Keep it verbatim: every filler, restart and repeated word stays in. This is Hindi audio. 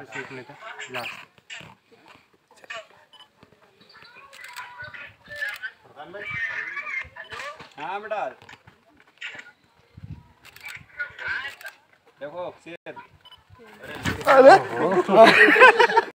फिर सीखने का लास्ट। हाँ बेटा देखो शेर। अरे